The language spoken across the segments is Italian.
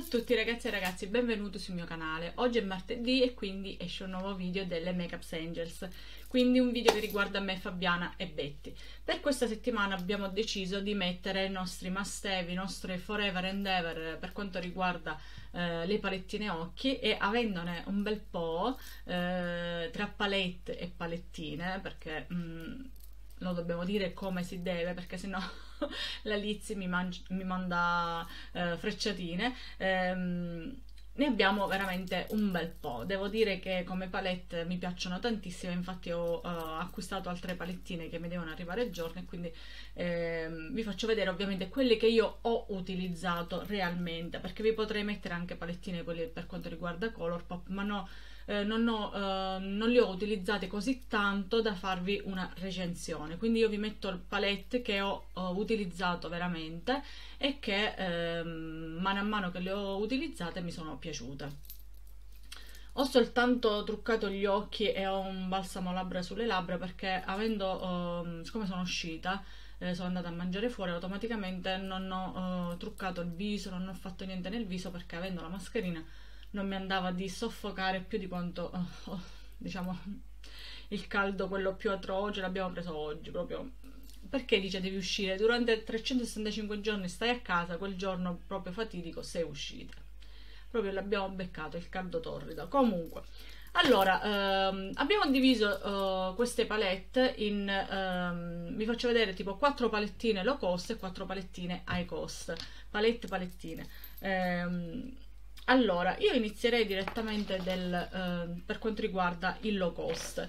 a tutti ragazzi e ragazzi, benvenuti sul mio canale. Oggi è martedì e quindi esce un nuovo video delle Makeup Angels, quindi un video che riguarda me, Fabiana e Betty. Per questa settimana abbiamo deciso di mettere i nostri must have, i nostri forever and ever per quanto riguarda le palettine occhi, e avendone un bel po' tra palette e palettine, perché lo dobbiamo dire come si deve, perché sennò la Lizzy mi manda frecciatine. Ne abbiamo veramente un bel po'. Devo dire che come palette mi piacciono tantissimo, infatti ho acquistato altre palettine che mi devono arrivare il giorno, e quindi vi faccio vedere ovviamente quelle che io ho utilizzato realmente, perché vi potrei mettere anche palettine quelle per quanto riguarda Colourpop, ma no, non li ho utilizzati così tanto da farvi una recensione. Quindi io vi metto palette che ho utilizzato veramente e che mano a mano che le ho utilizzate mi sono piaciute. Ho soltanto truccato gli occhi e ho un balsamo labbra sulle labbra, perché siccome sono uscita, sono andata a mangiare fuori, automaticamente non ho truccato il viso, non ho fatto niente nel viso, perché avendo la mascherina non mi andava di soffocare più di quanto diciamo il caldo, quello più atroce, l'abbiamo preso oggi proprio. Perché dice devi uscire? Durante 365 giorni stai a casa, quel giorno proprio fatidico sei uscita. Proprio l'abbiamo beccato, il caldo torrido. Comunque, allora, abbiamo diviso queste palette in, vi faccio vedere tipo 4 palettine low cost e 4 palettine high cost. Palettine. Allora, io inizierei direttamente per quanto riguarda il low cost.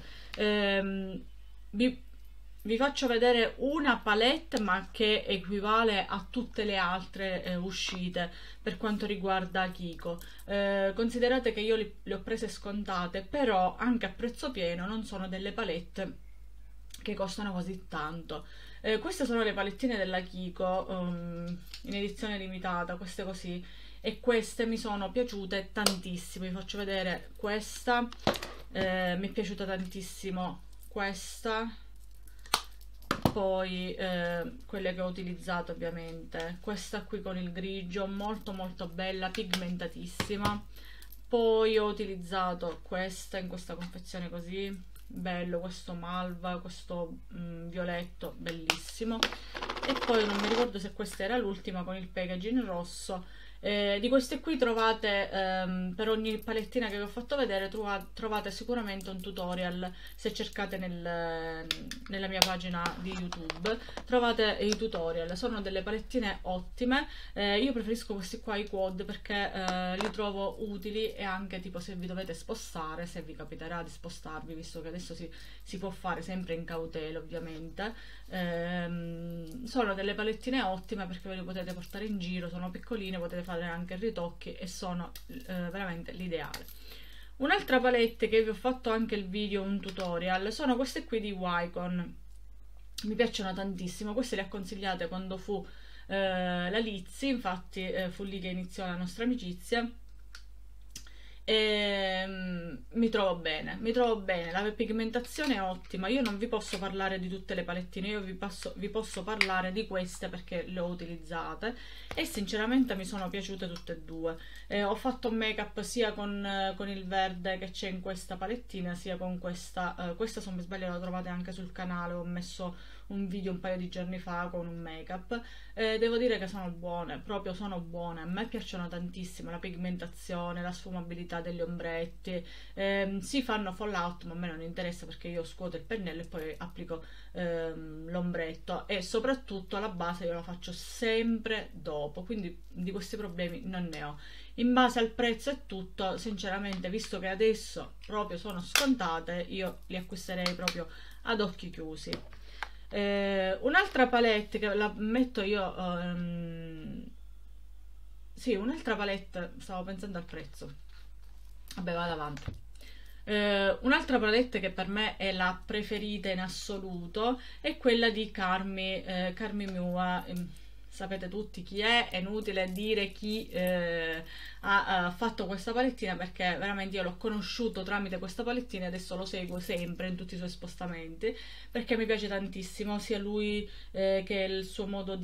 Vi faccio vedere una palette, ma che equivale a tutte le altre uscite per quanto riguarda Kiko. Considerate che io le ho prese scontate, però anche a prezzo pieno non sono delle palette che costano così tanto. Queste sono le palettine della Kiko in edizione limitata, queste così, e queste mi sono piaciute tantissimo. Vi faccio vedere questa, mi è piaciuta tantissimo questa, poi quelle che ho utilizzato ovviamente, questa qui con il grigio, molto molto bella, pigmentatissima. Poi ho utilizzato questa in questa confezione così, bello, questo malva, questo violetto, bellissimo. E poi non mi ricordo se questa era l'ultima, con il packaging rosso. Di queste qui trovate, per ogni palettina che vi ho fatto vedere, trovate sicuramente un tutorial. Se cercate nella mia pagina di YouTube trovate i tutorial. Sono delle palettine ottime. Io preferisco questi qua, i quad, perché li trovo utili, e anche tipo se vi dovete spostare, se vi capiterà di spostarvi, visto che adesso si può fare sempre in cautela ovviamente. Sono delle palettine ottime perché ve le potete portare in giro, sono piccoline, potete fare anche ritocchi e sono veramente l'ideale. Un'altra palette che vi ho fatto anche il video, un tutorial, sono queste qui di Wycon. Mi piacciono tantissimo, queste le ha consigliate quando fu la Lizzy, infatti fu lì che iniziò la nostra amicizia. Mi trovo bene, la pigmentazione è ottima. Io non vi posso parlare di tutte le palettine, io vi posso parlare di queste perché le ho utilizzate e sinceramente mi sono piaciute tutte e due. Ho fatto un make up sia con il verde che c'è in questa palettina, sia con questa. Questa, se non mi sbaglio, la trovate anche sul canale, ho messo un video un paio di giorni fa con un make up. Devo dire che sono buone, proprio sono buone, a me piacciono tantissimo la pigmentazione, la sfumabilità degli ombretti. Si fanno fallout, ma a me non interessa, perché io scuoto il pennello e poi applico l'ombretto, e soprattutto la base io la faccio sempre dopo, quindi di questi problemi non ne ho. In base al prezzo e tutto, sinceramente, visto che adesso proprio sono scontate, io li acquisterei proprio ad occhi chiusi. Un'altra palette che la metto io, sì, un'altra palette, stavo pensando al prezzo, vabbè, vado avanti. Un'altra palette che per me è la preferita in assoluto è quella di Carmi Mua, sapete tutti chi è inutile dire chi ha fatto questa palettina, perché veramente io l'ho conosciuto tramite questa palettina e adesso lo seguo sempre in tutti i suoi spostamenti, perché mi piace tantissimo, sia lui che il suo modo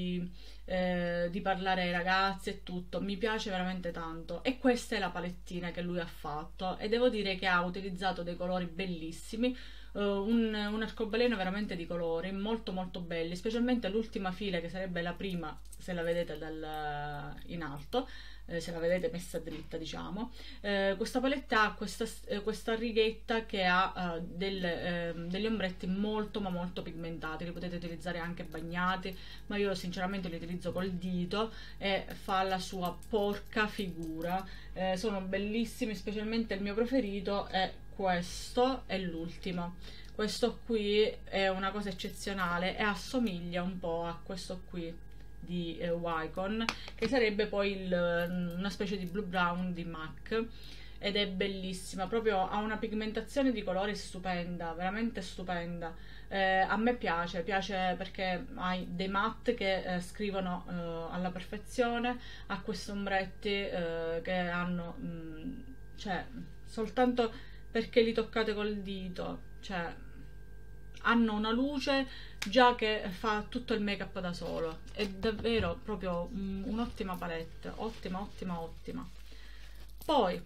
di parlare ai ragazzi e tutto, mi piace veramente tanto. E questa è la palettina che lui ha fatto e devo dire che ha utilizzato dei colori bellissimi, un arcobaleno veramente di colori molto molto belli, specialmente l'ultima fila, che sarebbe la prima se la vedete in alto, se la vedete messa dritta, diciamo. Questa paletta ha questa righetta che ha degli ombretti molto ma molto pigmentati, li potete utilizzare anche bagnati, ma io sinceramente li utilizzo col dito e fa la sua porca figura. Sono bellissimi, specialmente il mio preferito è questo, è l'ultimo. Questo qui è una cosa eccezionale e assomiglia un po' a questo qui di Wycon, che sarebbe poi una specie di blue brown di MAC, ed è bellissima, proprio ha una pigmentazione di colori stupenda, veramente stupenda. A me piace perché hai dei matte che scrivono alla perfezione, ha questi ombretti che hanno cioè soltanto perché li toccate col dito, cioè hanno una luce già che fa tutto il make up da solo. È davvero proprio un'ottima palette, ottima ottima ottima. Poi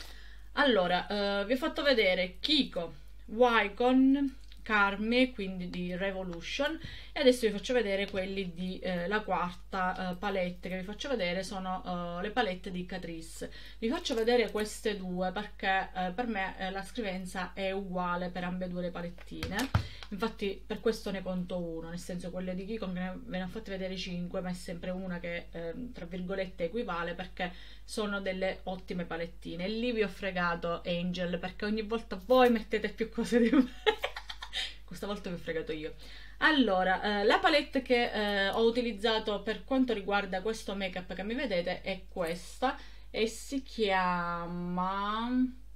allora vi ho fatto vedere Kiko, Wycon, Carme, quindi di Revolution, e adesso vi faccio vedere quelli di la quarta palette che vi faccio vedere, sono le palette di Catrice. Vi faccio vedere queste due perché per me la scrivenza è uguale per ambedue le palettine, infatti per questo ne conto uno, nel senso quelle di Kiko ve ne ho fatte vedere 5, ma è sempre una che tra virgolette equivale, perché sono delle ottime palettine. E lì vi ho fregato Angel, perché ogni volta voi mettete più cose di me. Questa volta vi ho fregato io. Allora, la palette che ho utilizzato per quanto riguarda questo make up che mi vedete è questa, e si chiama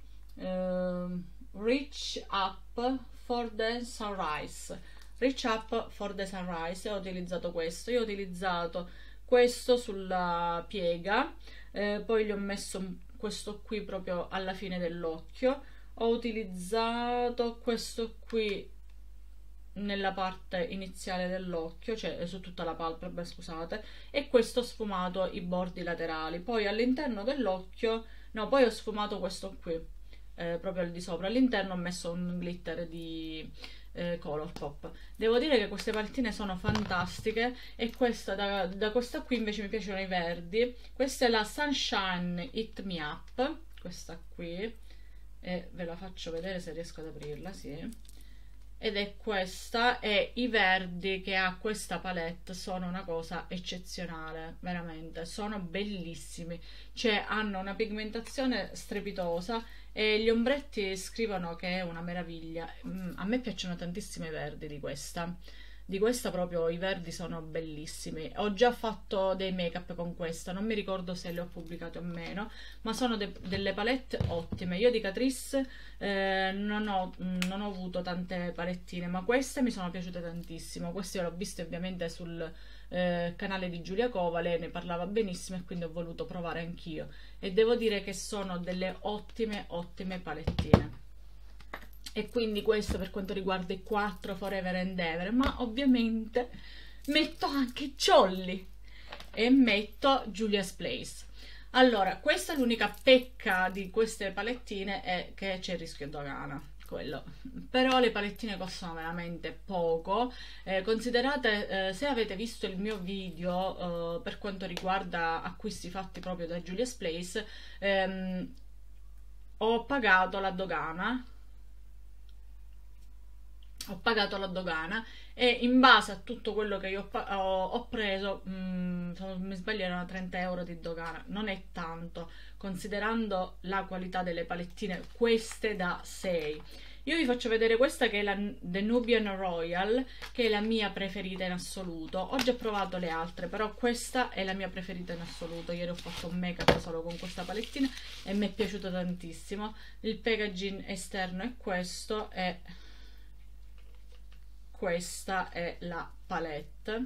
Reach Up for the Sunrise. Reach Up for the Sunrise, ho utilizzato questo. Io ho utilizzato questo sulla piega, poi gli ho messo questo qui proprio alla fine dell'occhio, ho utilizzato questo qui nella parte iniziale dell'occhio, cioè su tutta la palpebra, scusate, e questo ho sfumato i bordi laterali. Poi all'interno dell'occhio, no, poi ho sfumato questo qui, proprio al di sopra. All'interno ho messo un glitter di Colourpop. Devo dire che queste palettine sono fantastiche, e questa da questa qui invece mi piacciono i verdi. Questa è la Sunshine Hit Me Up, questa qui, e ve la faccio vedere se riesco ad aprirla, sì. Ed è questa, e i verdi che ha questa palette sono una cosa eccezionale, veramente, sono bellissimi, cioè hanno una pigmentazione strepitosa e gli ombretti scrivono che è una meraviglia. A me piacciono tantissimo i verdi di questa proprio, i verdi sono bellissimi. Ho già fatto dei make up con questa, non mi ricordo se le ho pubblicate o meno, ma sono delle palette ottime. Io di Catrice non ho avuto tante palettine, ma queste mi sono piaciute tantissimo. Queste l'ho viste ovviamente sul canale di Giulia Cova, lei ne parlava benissimo e quindi ho voluto provare anch'io, e devo dire che sono delle ottime ottime palettine. E quindi questo per quanto riguarda i 4 Forever and Ever, ma ovviamente metto anche Jolly e metto Julia's Place. Allora, questa è l'unica pecca di queste palettine, è che c'è il rischio dogana, quello. Però le palettine costano veramente poco. Considerate, se avete visto il mio video per quanto riguarda acquisti fatti proprio da Julia's Place, ho pagato la dogana. E in base a tutto quello che io ho preso, se non mi sbaglio erano 30 euro di dogana. Non è tanto, considerando la qualità delle palettine, queste da 6. Io vi faccio vedere questa che è la The Nubian Royal, che è la mia preferita in assoluto. Ho già provato le altre, però questa è la mia preferita in assoluto. Ieri ho fatto un make up solo con questa palettina e mi è piaciuto tantissimo. Il packaging esterno è questo, e questa è la palette.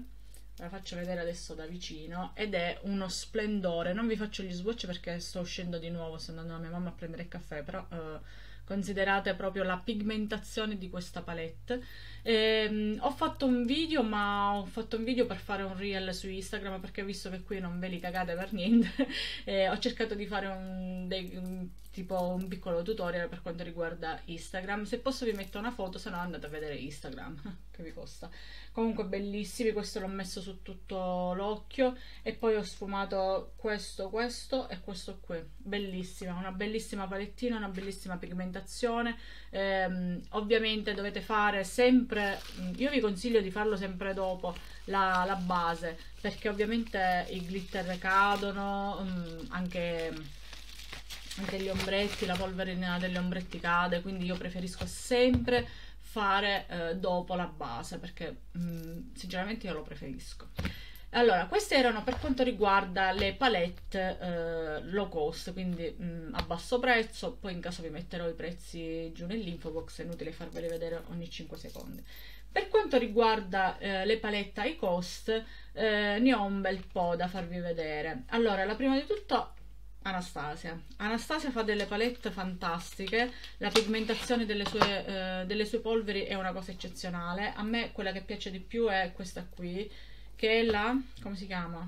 la faccio vedere adesso da vicino, ed è uno splendore. Non vi faccio gli swatch perché sto uscendo di nuovo, sto andando da mia mamma a prendere il caffè, però considerate proprio la pigmentazione di questa palette. Ho fatto un video, ma ho fatto un video per fare un reel su Instagram, perché visto che qui non ve li cagate per niente, ho cercato di fare tipo un piccolo tutorial per quanto riguarda Instagram. Se posso vi metto una foto, se no andate a vedere Instagram che vi costa. Comunque bellissimi, questo l'ho messo su tutto l'occhio e poi ho sfumato questo e questo qui. Bellissima, una bellissima palettina, una bellissima pigmentazione. Ovviamente dovete fare sempre, io vi consiglio di farlo sempre dopo la base, perché ovviamente i glitter cadono, anche gli ombretti, la polverina degli ombretti cade, quindi io preferisco sempre fare dopo la base, perché sinceramente io lo preferisco. Allora, queste erano per quanto riguarda le palette low cost, quindi a basso prezzo. Poi in caso vi metterò i prezzi giù nell'info box, è inutile farveli vedere ogni 5 secondi. Per quanto riguarda le palette high cost, ne ho un bel po' da farvi vedere. Allora, la prima di tutto Anastasia fa delle palette fantastiche, la pigmentazione delle sue polveri è una cosa eccezionale. A me quella che piace di più è questa qui, che è la, come si chiama?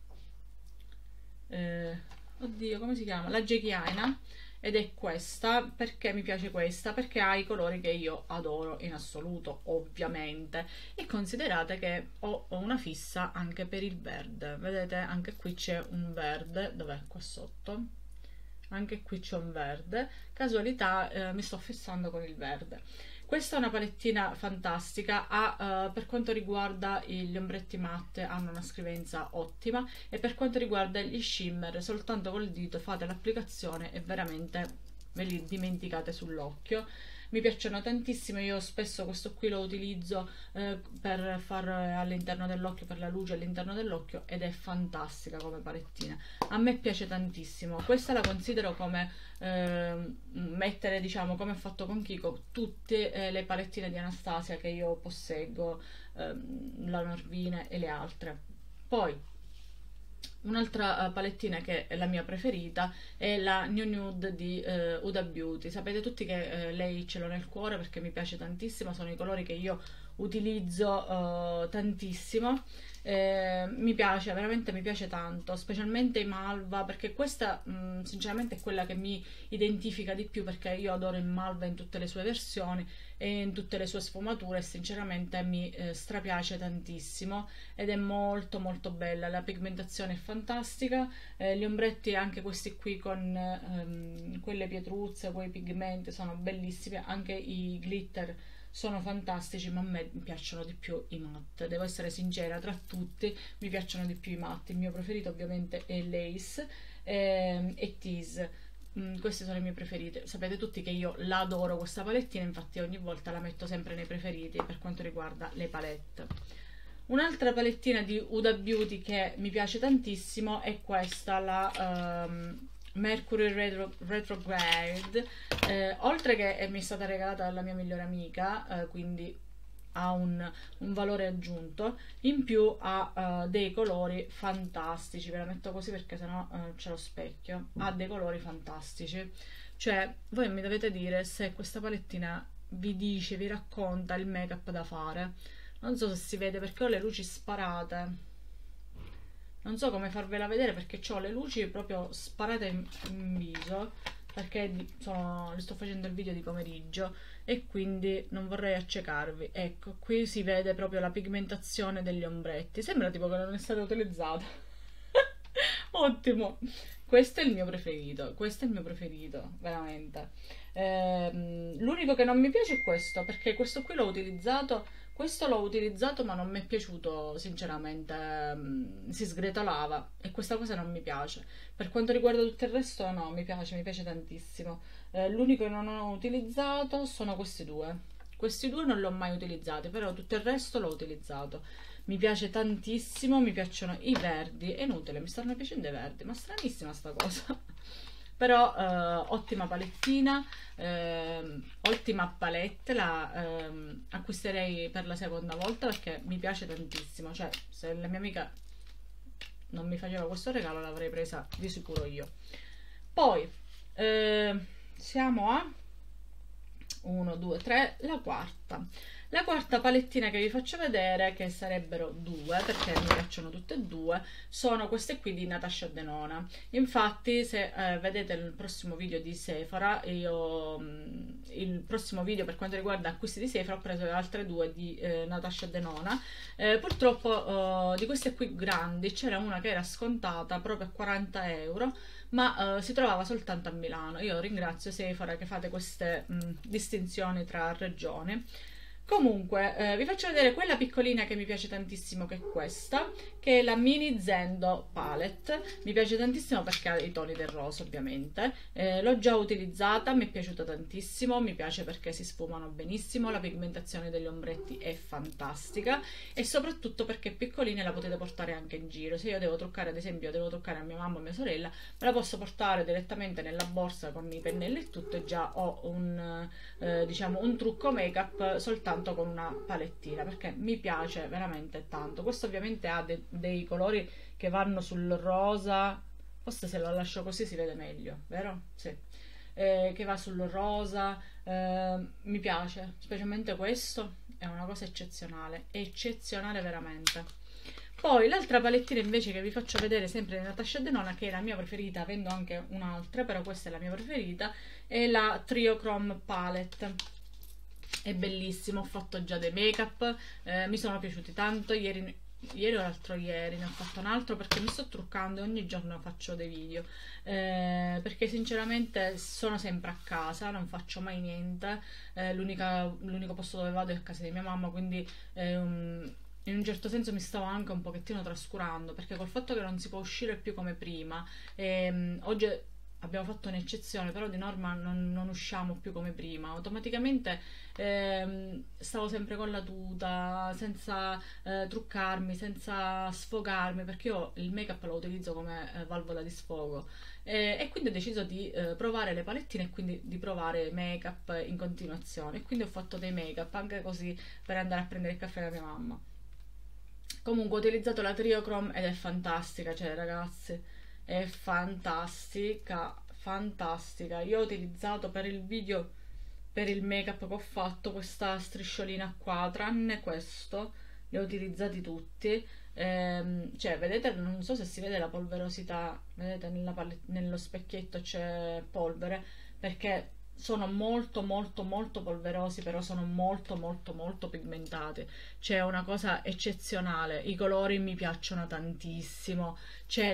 Oddio, come si chiama? La Jekiaina, ed è questa. Perché mi piace questa? Perché ha i colori che io adoro in assoluto, ovviamente, e considerate che ho una fissa anche per il verde. Vedete, anche qui c'è un verde, dov'è? Qua sotto, anche qui c'è un verde, casualità, mi sto fissando con il verde. Questa è una palettina fantastica, per quanto riguarda gli ombretti matte hanno una scrivenza ottima, e per quanto riguarda gli shimmer soltanto col dito fate l'applicazione e veramente ve li dimenticate sull'occhio. Mi piacciono tantissimo, io spesso questo qui lo utilizzo per fare all'interno dell'occhio, per la luce all'interno dell'occhio, ed è fantastica come palettina. A me piace tantissimo, questa la considero come mettere, diciamo, come ho fatto con Kiko, tutte le palettine di Anastasia che io posseggo, la Norvina e le altre. Poi un'altra palettina che è la mia preferita è la New Nude di Huda Beauty. Sapete tutti che lei ce l'ho nel cuore perché mi piace tantissimo, sono i colori che io utilizzo tantissimo. Mi piace, veramente mi piace tanto, specialmente i malva, perché questa sinceramente è quella che mi identifica di più, perché io adoro il malva in tutte le sue versioni e in tutte le sue sfumature, e sinceramente mi strapiace tantissimo, ed è molto molto bella. La pigmentazione è fantastica, gli ombretti anche questi qui con quelle pietruzze, quei pigmenti sono bellissimi, anche i glitter sono fantastici, ma a me piacciono di più i matte, devo essere sincera, tra tutti mi piacciono di più i matte. Il mio preferito ovviamente è Lace e Tease. Queste sono le mie preferite. Sapete tutti che io la adoro questa palettina, infatti ogni volta la metto sempre nei preferiti per quanto riguarda le palette. Un'altra palettina di Huda Beauty che mi piace tantissimo è questa, la Mercury Retrograde, oltre che mi è stata regalata dalla mia migliore amica, quindi ha un valore aggiunto, in più ha dei colori fantastici. Ve la metto così perché sennò c'è lo specchio. Ha dei colori fantastici, cioè voi mi dovete dire se questa palettina vi dice, vi racconta il make up da fare. Non so se si vede perché ho le luci sparate, non so come farvela vedere perché ho le luci proprio sparate in viso, perché le sto facendo il video di pomeriggio e quindi non vorrei accecarvi. Ecco, qui si vede proprio la pigmentazione degli ombretti, sembra tipo che non è stata utilizzata. Ottimo, questo è il mio preferito, veramente. L'unico che non mi piace è questo, perché questo qui l'ho utilizzato, ma non mi è piaciuto sinceramente, si sgretolava e questa cosa non mi piace. Per quanto riguarda tutto il resto no, mi piace tantissimo. L'unico che non ho utilizzato sono questi due non li ho mai utilizzati, però tutto il resto l'ho utilizzato. Mi piace tantissimo, mi piacciono i verdi, è inutile, mi stanno piacendo i verdi, ma stranissima sta cosa. però ottima palettina, ottima palette, la acquisterei per la seconda volta perché mi piace tantissimo, cioè se la mia amica non mi faceva questo regalo l'avrei presa di sicuro io. Poi siamo a 1, 2, 3, la quarta palettina che vi faccio vedere, che sarebbero due perché mi piacciono tutte e due, sono queste qui di Natasha Denona. Infatti se vedete il prossimo video di Sephora, il prossimo video per quanto riguarda acquisti di Sephora, ho preso le altre due di Natasha Denona. Purtroppo di queste qui grandi c'era una che era scontata proprio a 40 euro, ma si trovava soltanto a Milano. Io ringrazio Sephora che fate queste distinzioni tra regioni. Comunque vi faccio vedere quella piccolina che mi piace tantissimo, che è questa, che è la Mini Zendo Palette. Mi piace tantissimo perché ha i toni del rosa, ovviamente. L'ho già utilizzata, mi è piaciuta tantissimo, mi piace perché si sfumano benissimo, la pigmentazione degli ombretti è fantastica e soprattutto perché è piccolina e la potete portare anche in giro. Se io devo truccare, ad esempio, devo truccare a mia mamma o mia sorella, me la posso portare direttamente nella borsa con i pennelli e tutto, e già ho diciamo un trucco make up soltanto con una palettina, perché mi piace veramente tanto. Questo ovviamente ha dei colori che vanno sul rosa, forse se lo lascio così si vede meglio, vero? Sì. Che va sul rosa, mi piace, specialmente questo è una cosa eccezionale veramente. Poi l'altra palettina invece che vi faccio vedere, sempre di Natasha Denona, che è la mia preferita, avendo anche un'altra, però questa è la mia preferita, è la Trio Chrome Palette. È bellissimo, ho fatto già dei make up, mi sono piaciuti tanto. Ieri o l'altro ieri ne ho fatto un altro perché mi sto truccando e ogni giorno faccio dei video, perché sinceramente sono sempre a casa, non faccio mai niente, l'unico posto dove vado è a casa di mia mamma, quindi in un certo senso mi stavo anche un pochettino trascurando, perché col fatto che non si può uscire più come prima, oggi abbiamo fatto un'eccezione, però di norma non usciamo più come prima. Automaticamente stavo sempre con la tuta, senza truccarmi, senza sfogarmi, perché io il make up lo utilizzo come valvola di sfogo. E quindi ho deciso di provare le palettine e quindi di provare make up in continuazione. E quindi ho fatto dei make up anche così per andare a prendere il caffè da mia mamma. Comunque ho utilizzato la Trio Chrome ed è fantastica, cioè ragazzi, è fantastica. Io ho utilizzato per il video, per il make up che ho fatto, questa strisciolina qua, tranne questo li ho utilizzati tutti. Cioè vedete, non so se si vede la polverosità, vedete nello specchietto c'è polvere, perché sono molto polverosi, però sono molto pigmentati. C'è una cosa eccezionale, i colori mi piacciono tantissimo. C'è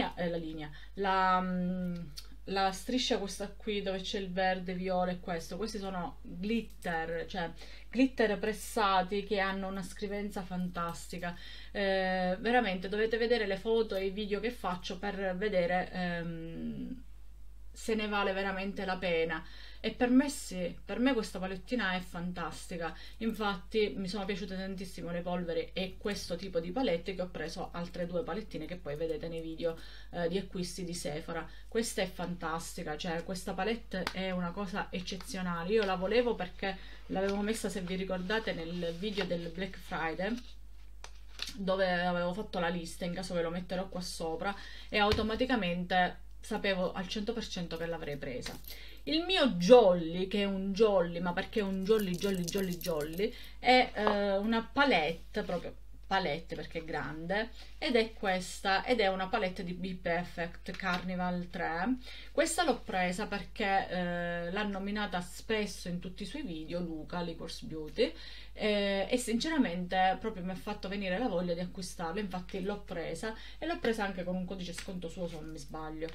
la striscia questa qui dove c'è il verde, viola e questi sono glitter, cioè glitter pressati che hanno una scrivenza fantastica. Veramente dovete vedere le foto e i video che faccio per vedere se ne vale veramente la pena. E per me sì, per me questa palettina è fantastica. Infatti mi sono piaciute tantissimo le polveri e questo tipo di palette, che ho preso altre due palettine che poi vedete nei video di acquisti di Sephora. Questa è fantastica, cioè questa palette è una cosa eccezionale. Io la volevo perché l'avevo messa, se vi ricordate, nel video del Black Friday, dove avevo fatto la lista, in caso ve lo metterò qua sopra, e automaticamente sapevo al 100% che l'avrei presa. Il mio jolly, che è un jolly, ma perché è un jolly, è una palette, proprio palette perché è grande, ed è questa, ed è una palette di Be Perfect Carnival 3. Questa l'ho presa perché l'ha nominata spesso in tutti i suoi video Luca, Liquors Beauty, e sinceramente proprio mi ha fatto venire la voglia di acquistarla. Infatti l'ho presa, e l'ho presa anche con un codice sconto suo, se non mi sbaglio.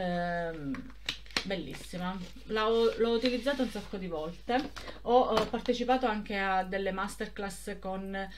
Bellissima, l'ho utilizzata un sacco di volte. Ho partecipato anche a delle masterclass con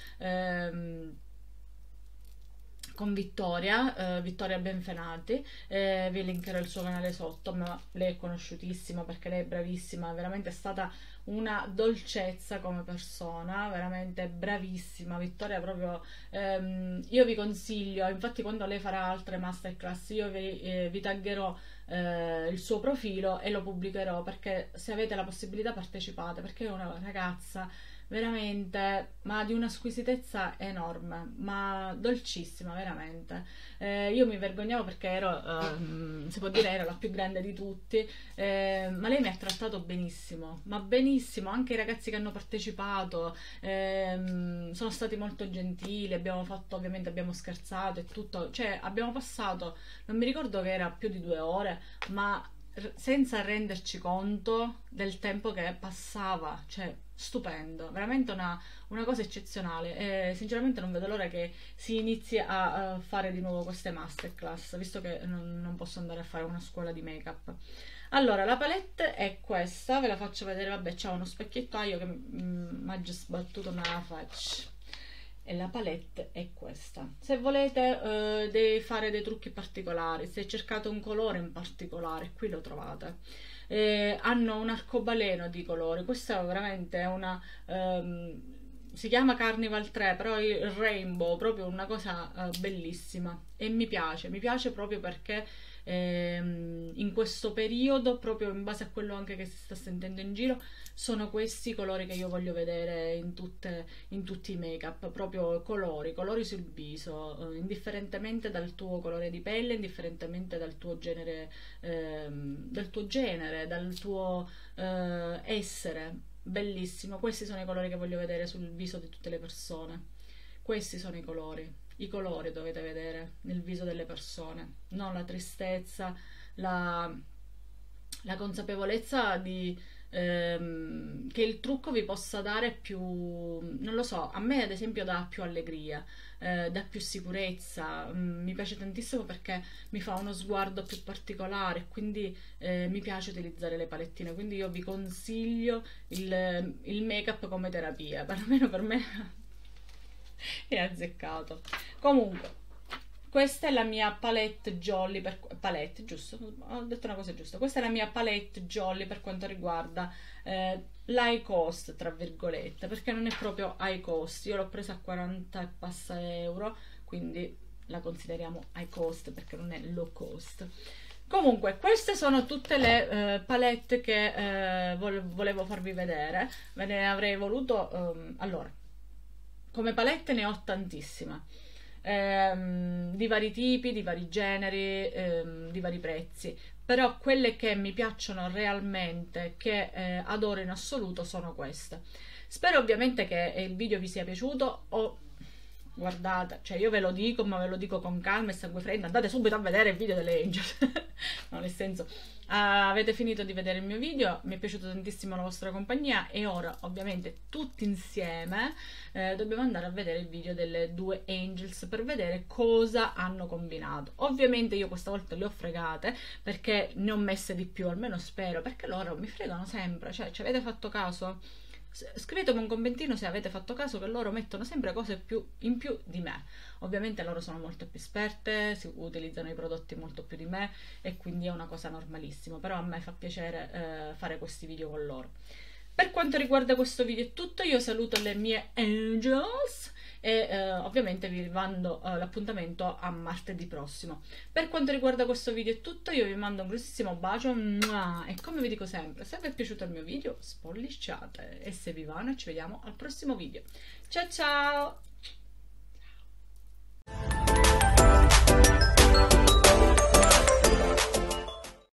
Vittoria Benfenati, vi linkerò il suo canale sotto, ma lei è conosciutissima perché lei è bravissima, veramente è stata una dolcezza come persona, veramente bravissima. Vittoria proprio, io vi consiglio, infatti quando lei farà altre masterclass io vi taggerò il suo profilo e lo pubblicherò, perché se avete la possibilità partecipate, perché è una ragazza veramente, ma di una squisitezza enorme, ma dolcissima veramente. Io mi vergognavo perché ero, si può dire, ero la più grande di tutti, ma lei mi ha trattato benissimo, ma benissimo. Anche i ragazzi che hanno partecipato sono stati molto gentili, abbiamo fatto, ovviamente abbiamo scherzato e tutto, cioè abbiamo passato, non mi ricordo che era più di 2 ore, ma senza renderci conto del tempo che passava, cioè stupendo, veramente una cosa eccezionale. Sinceramente non vedo l'ora che si inizi a fare di nuovo queste masterclass, visto che non posso andare a fare una scuola di make-up. Allora, la palette è questa, ve la faccio vedere. Vabbè, c'è uno specchietto che mi ha già sbattuto nella faccia. E la palette è questa. Se volete fare dei trucchi particolari, se cercate un colore in particolare, qui lo trovate. Hanno un arcobaleno di colori. Questa veramente è una si chiama Carnival 3, però il rainbow, proprio una cosa bellissima, e mi piace proprio perché in questo periodo, proprio in base a quello anche che si sta sentendo in giro, sono questi i colori che io voglio vedere in tutti i make-up, proprio colori sul viso, indifferentemente dal tuo colore di pelle, indifferentemente dal tuo genere, dal tuo essere. Bellissimo, questi sono i colori che voglio vedere sul viso di tutte le persone. Questi sono i colori dovete vedere nel viso delle persone, non la tristezza, la consapevolezza che il trucco vi possa dare più, non lo so, a me ad esempio dà più allegria, dà più sicurezza. Mi piace tantissimo perché mi fa uno sguardo più particolare, quindi mi piace utilizzare le palettine, quindi io vi consiglio il make-up come terapia, perlomeno per me è azzeccato. Comunque, questa è la mia palette Jolly, palette, giusto? Ho detto una cosa giusta. Questa è la mia palette Jolly per quanto riguarda l'high cost, tra virgolette, perché non è proprio high cost. Io l'ho presa a 40 e passa euro, quindi la consideriamo high cost perché non è low cost. Comunque, queste sono tutte le palette che volevo farvi vedere. Ve ne avrei voluto... allora, come palette ne ho tantissime. Di vari tipi, di vari generi, di vari prezzi, però quelle che mi piacciono realmente, che adoro in assoluto, sono queste. Spero ovviamente che il video vi sia piaciuto. Guardate, cioè io ve lo dico, ma ve lo dico con calma e sangue freddo, andate subito a vedere il video delle Angel. No, nel senso, avete finito di vedere il mio video, mi è piaciuta tantissimo la vostra compagnia e ora ovviamente tutti insieme dobbiamo andare a vedere il video delle due Angels per vedere cosa hanno combinato. Ovviamente io questa volta le ho fregate perché ne ho messe di più, almeno spero, perché loro mi fregano sempre. Cioè, ci avete fatto caso? Scrivetemi un commentino se avete fatto caso che loro mettono sempre cose in più di me. Ovviamente loro sono molto più esperte, utilizzano i prodotti molto più di me e quindi è una cosa normalissima, però a me fa piacere fare questi video con loro. Per quanto riguarda questo video è tutto, io saluto le mie Angels e ovviamente vi mando l'appuntamento a martedì prossimo. Per quanto riguarda questo video è tutto, io vi mando un grossissimo bacio e come vi dico sempre, se vi è piaciuto il mio video spolliciate e se vi va noi ci vediamo al prossimo video. Ciao ciao!